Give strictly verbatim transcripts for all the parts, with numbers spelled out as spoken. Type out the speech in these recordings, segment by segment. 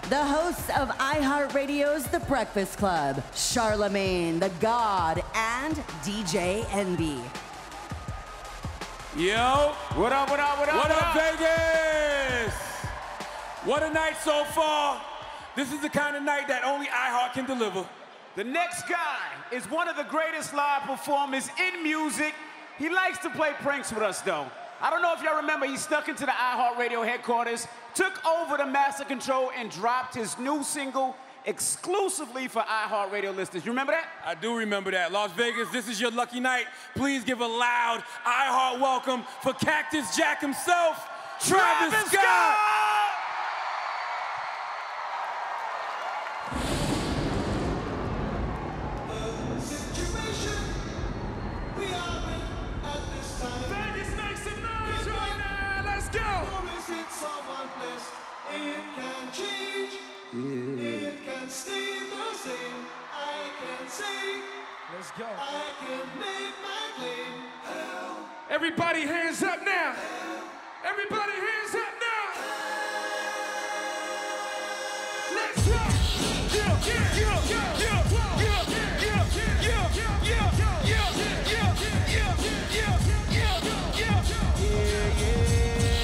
the hosts of iHeartRadio's The Breakfast Club, Charlemagne, the God, and D J Envy. Yo. What up, what up, what up, What, what up, up, Vegas? What a night so far. This is the kind of night that only iHeart can deliver. The next guy is one of the greatest live performers in music. He likes to play pranks with us, though. I don't know if y'all remember, he snuck into the iHeartRadio headquarters, took over the master control, and dropped his new single exclusively for iHeartRadio listeners. You remember that? I do remember that. Las Vegas, this is your lucky night. Please give a loud iHeart welcome for Cactus Jack himself, Travis, Travis Scott. Scott! It can change, yeah. It can stay the same. I can say, let's go. I can make my claim. Hell. Everybody hands up now. Hell. Everybody hands up now. Hell. Let's go. Yeah, yeah, yeah, yeah, yeah, yeah, yeah, yeah, yeah, yeah, yeah, yeah, yeah, yeah, yeah, yeah.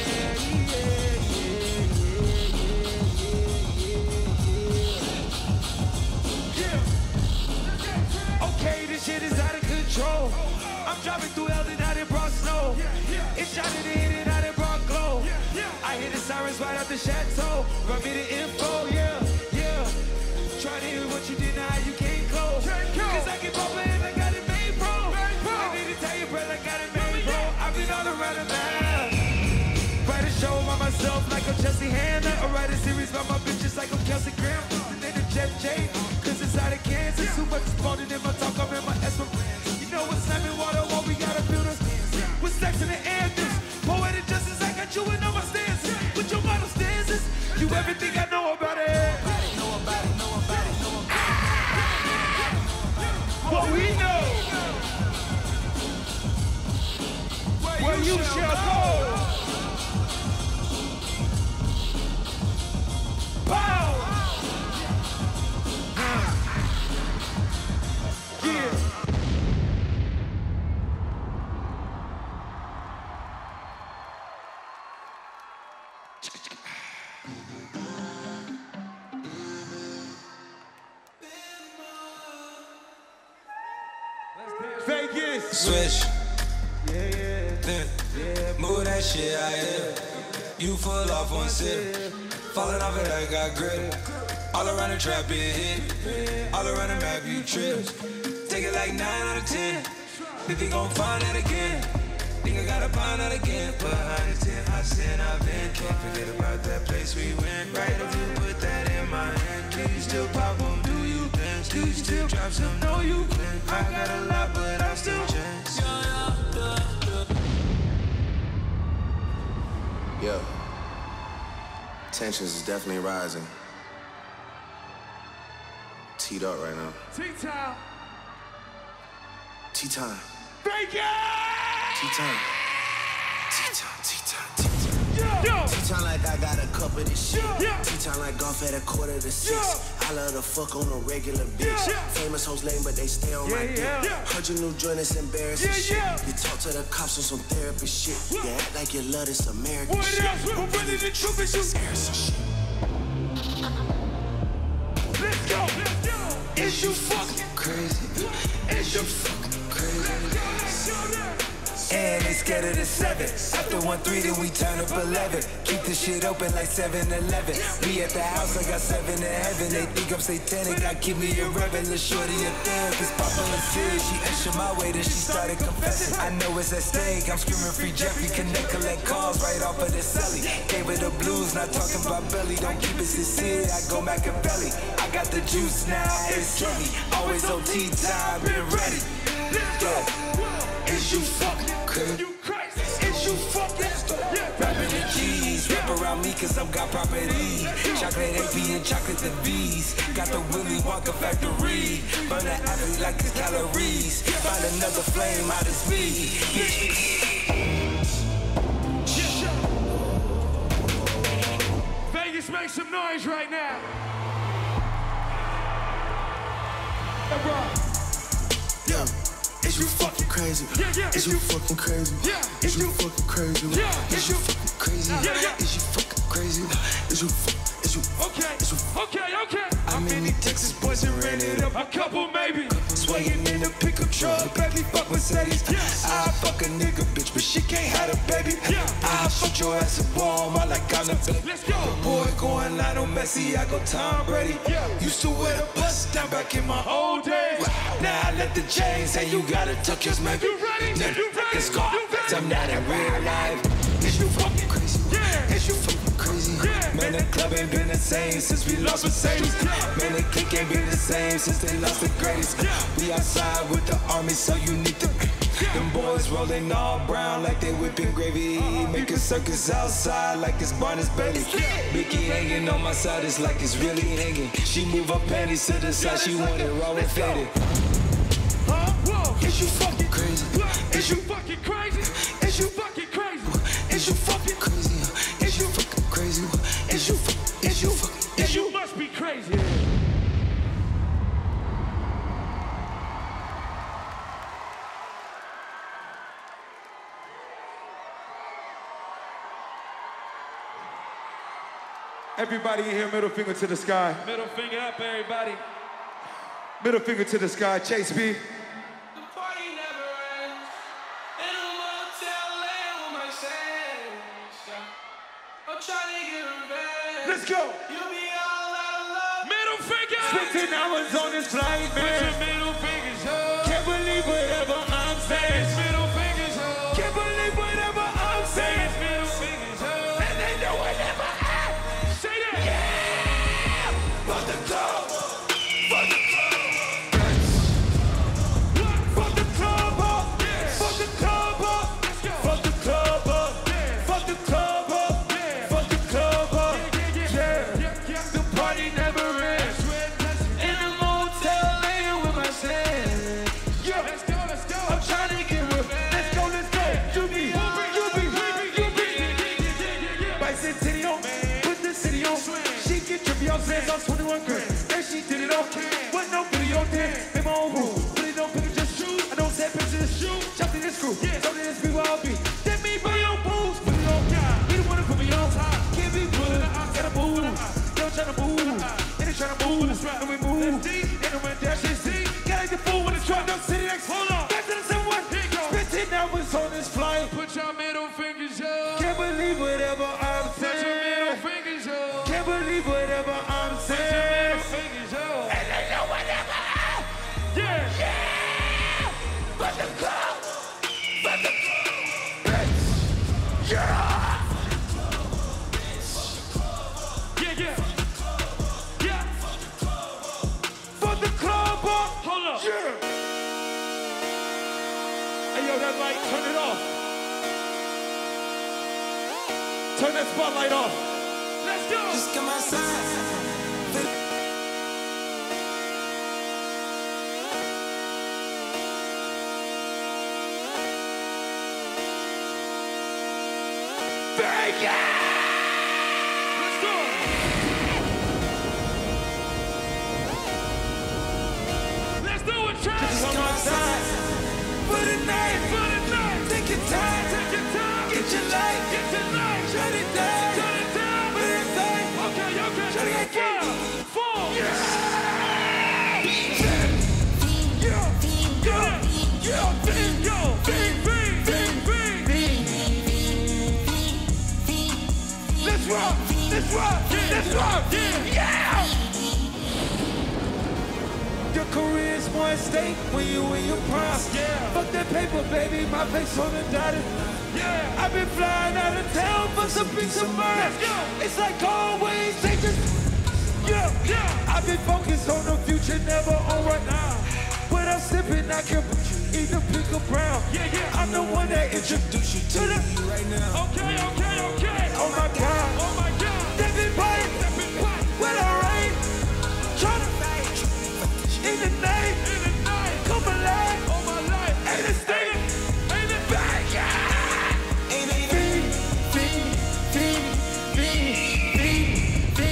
Shit is out of control. I'm driving through Eldon out in Bronx snow. It's shot in the hit and out in Bronx glow. I hear the sirens right out the chateau. Run me the info, yeah, yeah. Try to hear what you did, now you can't close. Cause I get poppin' and I got it made, bro. I need to tell you, bro, I got it made, bro. I've been all around the map. Write a show by myself like I'm Chelsea Handler. Or write a series by my bitches like I'm Kelsey Graham. And then Jeff J. Cause it's out of Kansas. Too much spawning in my talk, I'm in my Esperanza. You know what's slamming water, what we gotta build us. With sex in the anthems. Poetic justice, I got you in all my stances. With your model stances. You everything I know about it. Know about it, know about it, know about it. What we know. Where you shall go. Pow! Yeah. Vegas. Switch. Yeah, yeah. yeah. yeah. Move that shit out here. You full off one sip. Falling off it, I got grip. All around the trap, it hit. All around the map, you trip. Take it like nine out of ten. Think you gon' find that again. Think I gotta find out again. Behind the ten, I sin, I've been. Can't forget about that place we went. Right if you put that in my hand. Do you still pop them? Do you dance? Do you still drop some? No, you can't. I got a lot, but I'm still chance. Yo, tensions is definitely rising. Teed up right now. T-time. T-time. Vegas! T-time. T-time, T-time, T-time. T-time like I got a cup of this shit. Yeah. T-time like golf at a quarter to six. Yeah. I love to fuck on a regular bitch. Yeah. Famous hoes lame, but they stay on Yeah, my dick. yeah. Heard your new joint is embarrassing Yeah, shit. yeah. You talk to the cops on some therapy shit. Yeah. You act like you love this American What shit. else? Who really the truth is you? Harrison shit. Let's go. Let's go. Is you fucking Crazy. Is you fucking Crazy. And they scared of the seven. After one three, then we turn up eleven. Keep the shit open like seven eleven. We at the house, I got seven in heaven. They think I'm satanic, I keep me a rebel. Lil' shorty a therapist, Papa is serious. She extra my way, then she started confessing. I know it's at stake, I'm screaming free Jeffrey. Connect, collect calls right off of the celly. Gave her the blues, not talking about belly. Don't keep it sincere, I go Machiavelli. I got the juice now, it's heavy. Always O T time, been ready. Yeah. Is you fucking crazy? Is you fucking rapping the G's? Rap around me cause I'm got property. Chocolate A P and chocolate the B's. Got the Willy Wonka factory. Burn the athlete like it's calories. Find another flame out as me. Vegas ladies make some noise right now. Yeah. Is you fucking crazy? Yeah, yeah. Is you fucking crazy? Yeah. Is you fucking crazy? Yeah. Is you fucking crazy? Yeah, yeah. Is you fucking crazy? Is you fu- is you Okay, is you okay, okay. I'm in the Texas boys and ran it up. A couple maybe. Swaying in the pickup truck, baby, fuck Mercedes. Yeah. I fuck a nigga, bitch, but she can't have a baby. Yeah. I fuck your ass a bomb, I like I'm the baby. Let's go. Boy, going Lionel Messi, I go Tom Brady. Yeah. Used to wear the bust down back in my Old days. Now I let the chains, and you gotta tuck yours, maybe. You ready? Now, You ready? let's go. You ready? I'm not in real life. Is you fucking crazy? Yeah. Is you fucking crazy? Yeah. Man, the club ain't been the same since we lost Mercedes. Man, the clique ain't been the same since they lost the greatest. We outside with the army, so you need to. Them boys rolling all brown like they whipping gravy. Making circus outside like it's Barnes Bailey. Mickey hanging on my side, it's like it's really hanging. She move her panties to the side, she want it raw and faded. Huh? Whoa. Is you fucking crazy? Is you fucking crazy? Is you fucking crazy? Is you fucking crazy? Is you fucking crazy? Is you fu- is you fu- is You you must be crazy. Everybody in here, middle finger to the sky. Middle finger up, everybody. Middle finger to the sky. Chase B. The party never ends. In a motel laying with my sense. I'm trying to get revenge. Let's go. You be all out of love. Middle finger. Spending hours on this flight, Put man. your middle fingers up. Can't believe whatever I'm Say saying. it's middle fingers up. Can't believe whatever I'm Say saying. it's middle fingers up. And they know whatever I Say that. fuck the club. Fuck the club. What? Fuck the club up. Yeah. Fuck the club up. Let's go. Fuck the club up. Yeah. Fuck the club up. Yeah. Fuck the club up. Yeah, yeah, yeah. Yeah, yeah. The party never ends. In a motel laying with my sense. Yeah. Let's go, let's go. I'm trying to get revenge. Let's go, let's go. You be, you be, you be. Vice City on, put the city on. She get trippy on sands on twenty-one grams. And she did it on, with no video dance. Made my own rules, put it on picture, just shoot. I don't say picture, just shoot. Chopped in this screw, so that this be where I'll be. That me by your boots, put it on God. He the one to put me on top. Can't be put, gotta move. They don't tryna move, they ain't tryna move. And we move, they don't want that shit. See, got like the fool with the truck, no city next. Hold on, back to the same one. Spitting hours on this flight. Put your middle fingers up. Can't believe whatever I'm Put your middle saying. fingers up. Can't believe whatever I'm Put your saying. middle fingers up. And they know whatever I Yeah. yeah. But the club, but the club, yeah. Yeah, yeah. Yeah. For the club up, Hold up. yeah. Hey yo, that light, turn it off. Turn that spotlight off. Let's go. just come outside? Thank you. Let's go. Let's do it, Chad. Just come outside for the night. For the night. Take your time, Take your time. get your light, Get your light. shut it down. Turn it down. Put it inside. Okay, okay. Shut it down. Five, four. Yeah. Yo, yo, bing, bing, bing, bing. Let's rock. Let's rock. Let's rock. Yeah. Yeah. Your career's more at stake when you in your prime. Yeah. Fuck that paper, baby. My face on the dotted. Yeah. I've been flying out of town for some peace of mind. Let's go. It's like always taking. Yeah. Yeah. I've been focused on the future, never on right now. When I'm sipping, I can either pick or brown. Yeah, yeah. I'm the one that introduced you to the. Right now. Okay, okay, okay. Oh my God. Oh my God. They've been fighting. Step in back. When I rain, tryna in the name, In the night. come alive, All my life. and the state, Ain't it back, yeah. Ain't it Feed, feed, feed, feed, feed,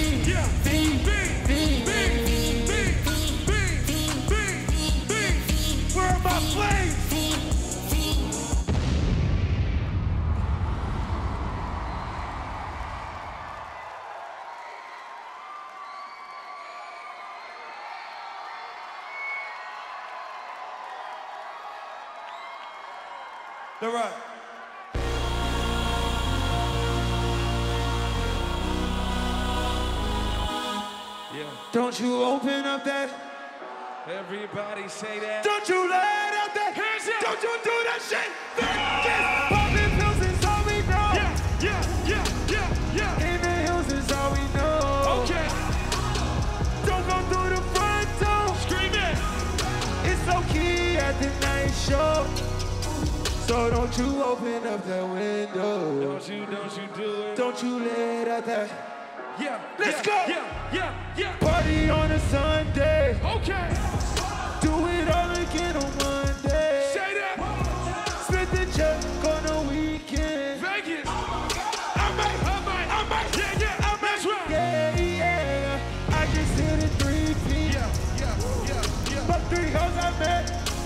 The right. Yeah. Don't you open up that. Everybody say that. Don't you let out that. Hands up. Don't you do that shit. Vegas. Popping pills is all we know. Yeah, yeah, yeah, yeah, yeah. In the hills is all we know. Okay. Don't go through the front door. Scream it. It's so key at the night show. So don't you open up that window. Don't you, don't you do it. Don't you let out that. Yeah, let's yeah, go. Yeah, yeah, yeah. Party on a Sunday. Okay. Do it all again on Monday. Say that. Split the check on the weekend. Vegas. I might, I might, I might. Yeah, yeah, I might. That's right. Yeah, yeah. I just hit a three P. Yeah, yeah, yeah, yeah. But three hoes I met.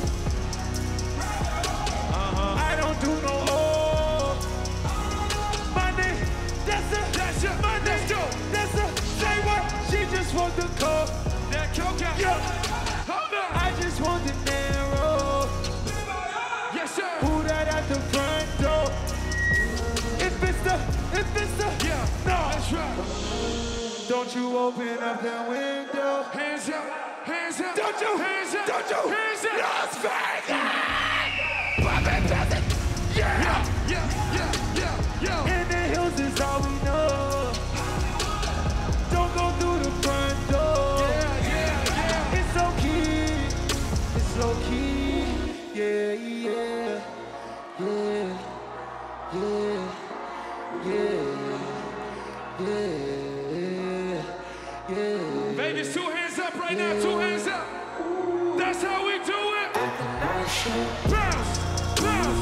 Uh-huh. I don't do no old. Monday, that's a, that's a Monday. Let's go. That's a, say what? She just want the coke. That coke out. Yeah. Hold on. I just want the narrow. Yes, sir. Who that at the front door? If it's the, if it's the, yeah. No. That's right. Don't you open up that window. Hands up. Hands up. Don't you. Hands up. Don't you. Hands up. Las Vegas. Yeah, yeah, yeah, yeah, yeah. In the hills is all we know. Don't go through the front door. Yeah, yeah, yeah. It's so key. It's so key. Yeah, yeah, yeah, yeah, yeah, yeah, yeah. Vegas, two hands up right yeah. now. Two hands up. That's how we do it. Bounce, bounce.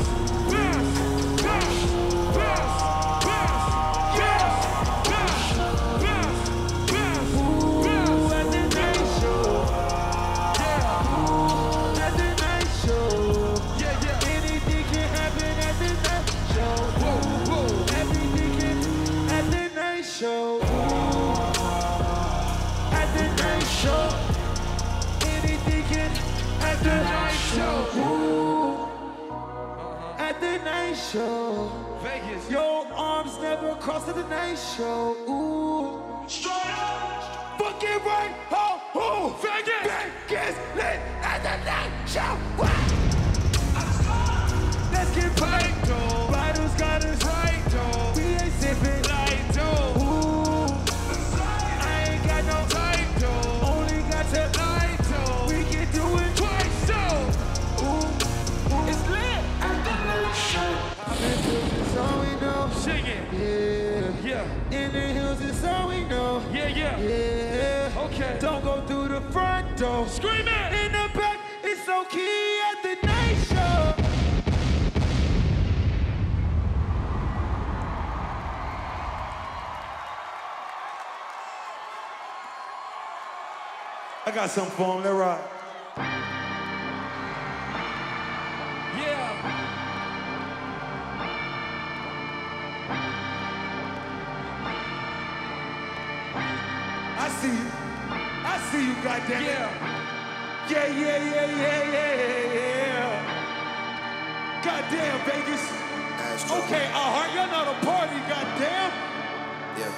Show. At the night show. Anything can at the night show. Uh-huh. At the night show. Vegas. Your arms never cross at the night show. Ooh. Straight up. Fucking right. Oh, oh. Vegas. Vegas lit at the night show. What? Let's get right. Bottles got us right. We ain't sipping. Sing it. Yeah. Yeah. In the hills is all we know. Yeah, yeah. Yeah. Okay. Don't go through the front door. Scream it. In the back, it's so key at the night show. I got something for him. They're right. I see you. I see you, goddamn. Yeah. Yeah, yeah, yeah, yeah, yeah, yeah. Goddamn, Vegas. Okay, uh, heart, you're not a party, goddamn. Yeah.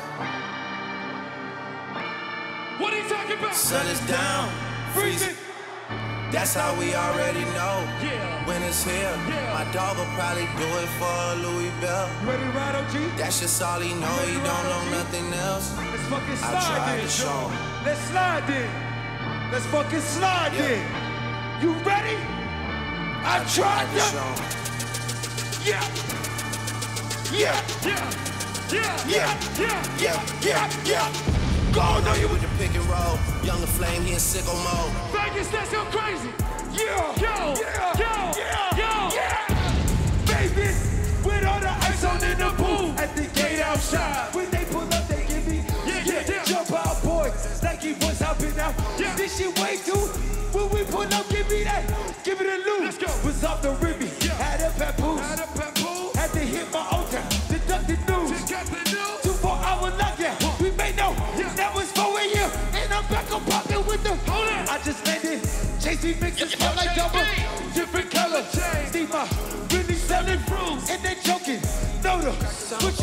What are you talking about? Sun is down, freezing. That's how we already know. Yeah. When it's here, yeah. My dog will probably do it for Louis Bell. You ready to ride, O G? That's just all he know. He don't know nothing else. Let's fucking slide I tried then. to show him. Let's slide then. Let's fucking slide yeah. then. You ready? I, I tried to show him. Yeah. Yeah. Yeah. Yeah. Yeah. Yeah. Yeah. Yeah. Yeah. Go on, know you with the pick and roll. Younger Flame, he in sicko mode. Vegas, let's go crazy. Yeah. Yo. Yeah. Yo. Yeah. Yo. Yeah. Vegas, with all the ice on in the booth. At the gate outside. When they pull up, they give me. Yeah, yeah, yeah. Jump out, boys. Like he was hopping out. Yeah. This shit way too. When we pull up, give me that. Give it a loop. Let's go. Was off the ribby. Yeah. Had a papoose. Had a papoose. Had to hit my own time. Deduct the news. Just got the news. Two, four hour lockdown. We made no. Yeah. That was four a m. And I'm back on pocket with the. Hold on. I just landed. Chase me mixes, smell like double. Different color. See my really selling.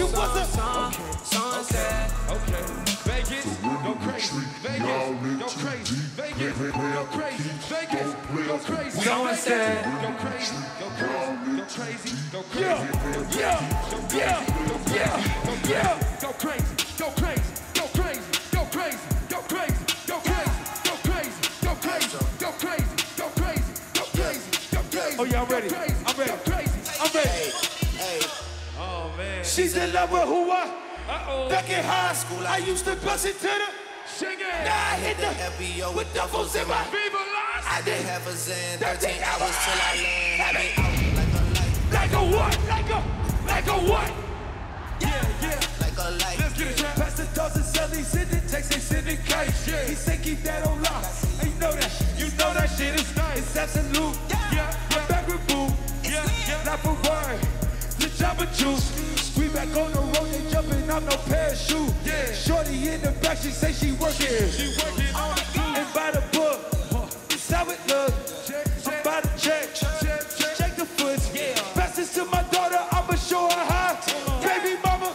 you was a sunset. Okay, Vegas, go crazy. Vegas, go crazy. Vegas, go crazy. Vegas, go crazy. Sunset. Go crazy, go crazy, go crazy, go crazy. Yeah, yeah, yeah, yeah, yeah. Go crazy, go crazy, go crazy, go crazy, go crazy, go crazy, go crazy, go crazy, go crazy, go crazy, go crazy, go crazy. Oh, y'all ready? I'm ready. I'm ready. Oh man. She's in love with who I? Uh-oh. Back in high school, I used to bust it to the shake it. Now I hit the F B O with duffels in my Viva Las. I did have a Zen, thirteen hours till I land. Have Had it. me out like a light. Like a what? Like a, like a what? Yeah, yeah. Like a light. Let's get it. Pass the dozen, sell these send it, text they send it cash. Yeah. He said keep that on lock. And you know that, you know that shit is nice. It's absolute. Yeah, yeah. Back with boo. Yeah, yeah. Not for word. The Jamba Juice. We back on the road, they jumping out no parachute. Yeah. Shorty in the back, she say she working. She working on the blue. And by the book, it's how it look. I'm by the check, check the foots. Yeah. Pass this to my daughter, I'ma show her how. Baby mama.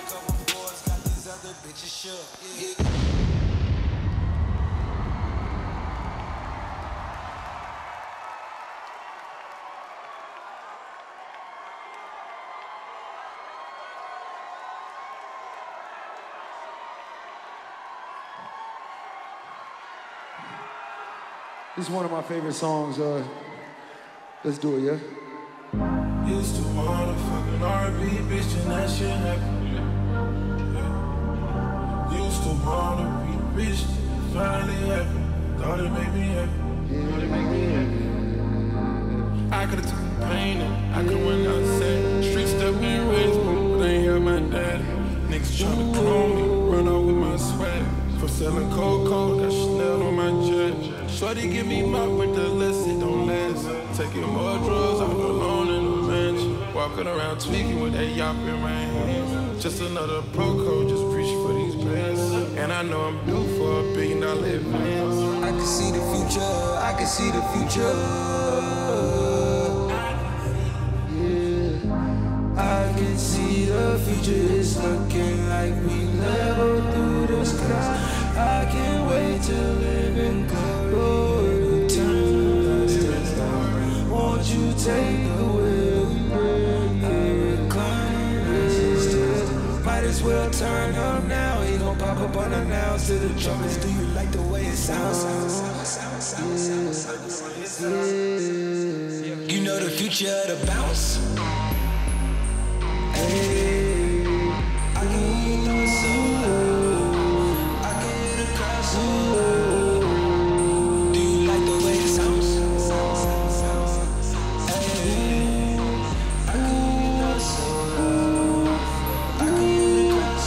This is one of my favorite songs. Uh, let's do it, yeah? Used to wanna fucking R and B, bitch, and that shit happened. Yeah. Used to wanna be rich, finally happened. Thought it made me happy. Thought it made me happy. I could've took the pain and I could've went outside. Street step and raised, but I ain't have my daddy. Niggas tryna clone me, run off with my swag. For selling cold cold, got Chanel on my jet. Shorty give me mop with the list, it don't last. Taking more drugs, I'm alone in the mansion. Walking around tweaking with that yop in my hand. Just another pro code, just preach for these bands. And I know I'm due for a billion dollar advance. I can see the future, I can see the future. Yeah, I can see the future is looking like we level through the sky. I can't wait to live in glory, eternal. Won't you take the wheel? I recline resistance. Might as well turn up now. He gon' pop up unannounced to the trumpets. Do you like the way it sounds? You know the future of the bounce. Hey, I can hear the soul. I can hear the crowd soul. Do you like the way it sounds? Hey, I can hear the soul. I can hear the crowd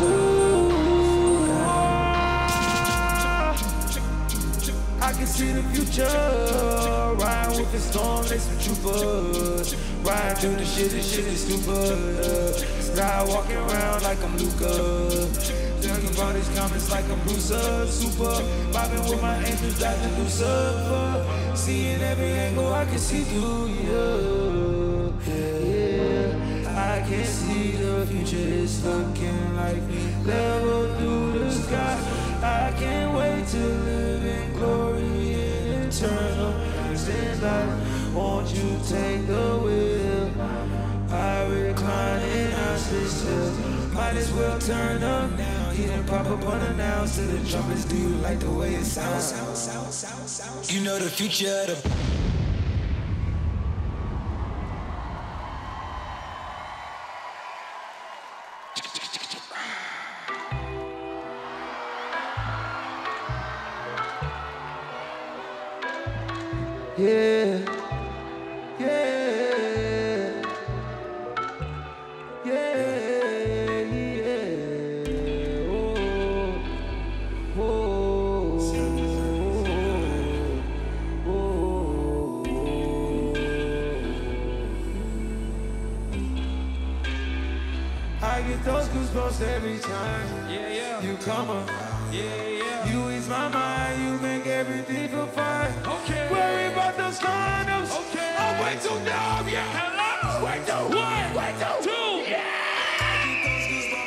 soul. I can see the future. Ride with the storm, they some troopers. Ride through the shit, this shit is stupid. Sky walking around like I'm Luca. Talking about these comments like I'm Bruiser. Super, vibing with my angels like the Lucifer. Seeing every angle I can see through you. Yeah, I can see the future is looking like level through the sky. I can't wait to live in glory and eternal. Stand like, won't you take the wheel? I recline and I sit still. Might as well turn up now. He done pop up unannounced to the trumpets. Do you like the way it sounds? You know the future of the Yeah, yeah, yeah, yeah. Oh, oh, oh, oh. I get those goosebumps every time. Yeah, yeah. You come up. Yeah, yeah. You ease my mind. You make everything feel fine. Okay. Worry about those condoms. Okay. I'm way too dumb. Yeah. Hello. Way too one. Way too two. Yeah.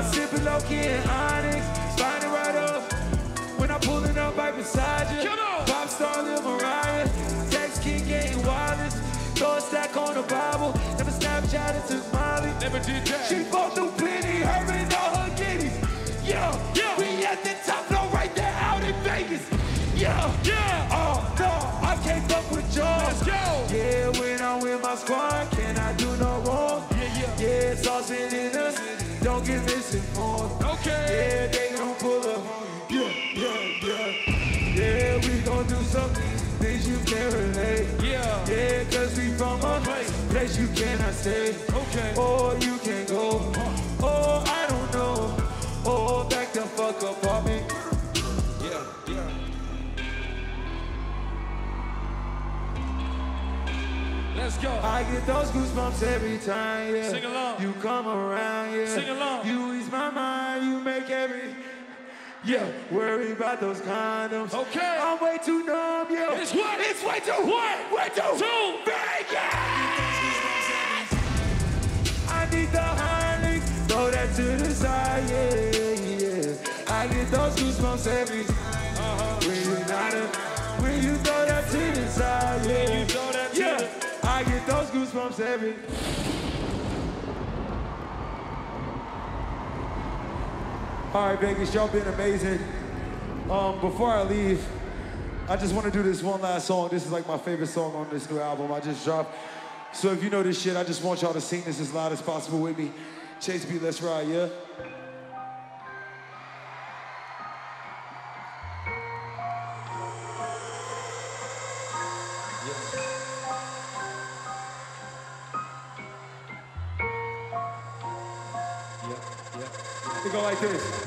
I'm sipping low-key in Onyx, spine it right up. When I'm pulling up right beside you, pop star Lil Mariah, text King getting wireless, throw a stack on the Bible, never Snapchat it to Molly, never did that. She bought through plenty, her and all her giddies. Yeah, yeah, we at the top floor right there out in Vegas. Yeah, yeah, oh no, I can't fuck with y'all. Let's go. Yeah, when I'm with my squad, can I do no wrong? Yeah, yeah, yeah, it's all sitting in us, don't get misinformed. Okay, yeah, they gon' pull up. Yeah, yeah, yeah, yeah, we gon' do something, things you can't relate. Yeah, yeah, cause we from a place you cannot stay. Okay, or you can go. Oh, I don't know. Oh, back the fuck up on me. Yeah, yeah. Let's go. I get those goosebumps every time, yeah. Sing along. You come around, yeah. Sing along. You ease my mind, you make every... Yeah, worry about those condoms. Okay. I'm way too numb, yeah. It's what? It's way too what? Way too too Vegas. I need the Harley, throw that to the side, yeah, yeah. I get those goosebumps every time. Uh-huh. When you not a, when you throw that to the side, yeah. When you throw that to yeah. the... I get those goosebumps every. All right, Vegas, y'all been amazing. Um, before I leave, I just want to do this one last song. This is like my favorite song on this new album I just dropped. So if you know this shit, I just want y'all to sing this as loud as possible with me. Chase B, let's ride, yeah? It go like this.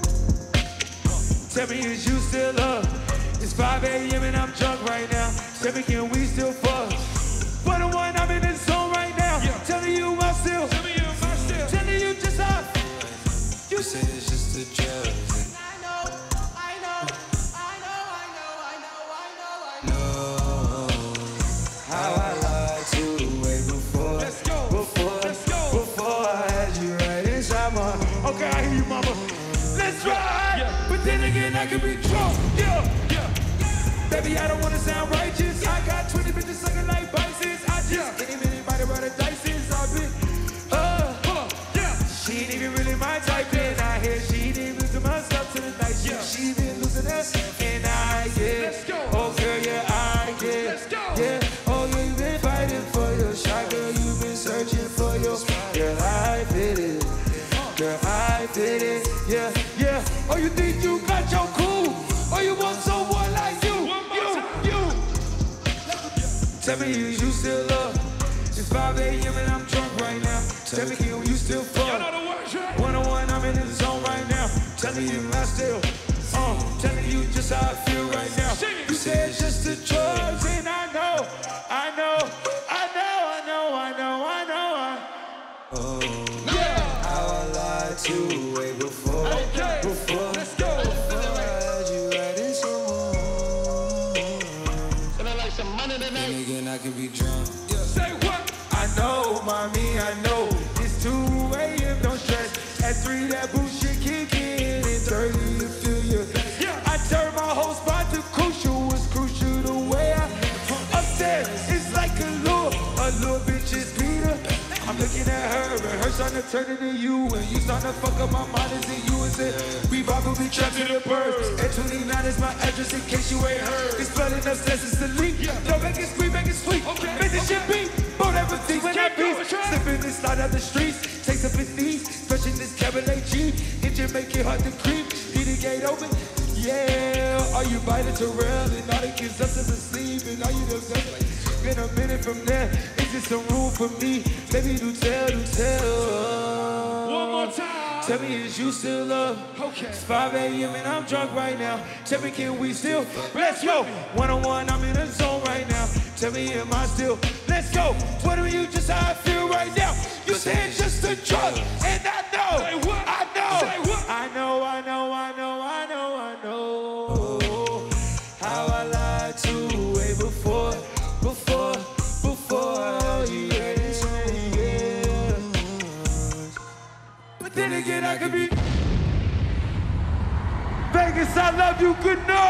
Tell me, is you still up? It's five A M and I'm drunk right now. Tell me, can we still fuck? For the one, I'm in the zone right now. Yeah. Telling you I'm still. Tell me you I'm still. Telling you just how. You say it's just a joke. I know, I know, I know, I know, I know, I know, I know. No, how I lied to you way before. Let's go. Before, let's go. Before I had you right inside my. Okay, I hear you, mama. Let's ride. Yeah. But then again, I can be drunk. Yeah, yeah. Baby, I don't wanna sound righteous. I got twenty bitches sucking like biceps. I just yeah. can't even anybody roll the dice since I've been. Uh, uh, yeah. She ain't even really my type. And I hear she ain't losing myself to the night. Yeah. She been losing herself. And I get. Let's go. Oh, girl, yeah, I get. Let's go. Yeah. Oh, yeah, you been fighting for your shot, girl. You been searching for your. Girl, I fit it. Girl, I fit it, yeah, yeah. Oh, you think you got your cool? Or you want someone like you, you, you? Tell me, is you still up? It's five A M and I'm drunk right now. Tell me, can you still fuck? One on one, I'm in the zone right now. Tell me, am I still? Uh, telling you just how I feel right now. You say it's just the drugs, and I know, I know, I know, I know, I know, I know, I. Oh. You way before, okay. before, let's go. Before I had you right in someone. And I like some money tonight. And again, I can be drunk. Yeah. Say what? I know, mommy, I know. It's two A M, don't stress. At three, that bullshit kick in. And thirty, you feel you. Yeah. I turned my whole spot to crucial. Was crucial the way I upstairs. It's like a lure, a little bitch is Peter. I'm looking at her, and her starting to turn into you, and you starting to fuck up my mind. Is it you? Is it? We probably trapped in the birds. At twenty-nine is my address in case you ain't heard. It's flooding upstairs, it's the leak. Don't make it sweet, make it sweet. Okay. Make this shit beat. Both everything when I beat. Slipping this slide out the streets. Takes up his knees. Stretching this Cabernet G. Engine make it hard to creep. Need the gate open. Yeah. Are you biting Terrell? And all the kids up to the sleep. And all you just been a minute from there. Is there some room for me? Baby, do tell, do tell. One more time. Tell me, is you still up? Okay. It's five A M and I'm drunk right now. Tell me, can we still? Let's go. One on one, I'm in the zone right now. Tell me, am I still? Let's go. What are you just how I feel right now? You say it's just a drug, and I know. Say what? I know. Say what? I know, I know, I know, I know, I know. How I lied to you way before. Before, before, yeah, yeah. But Then again, I could be Vegas, I love you, good night.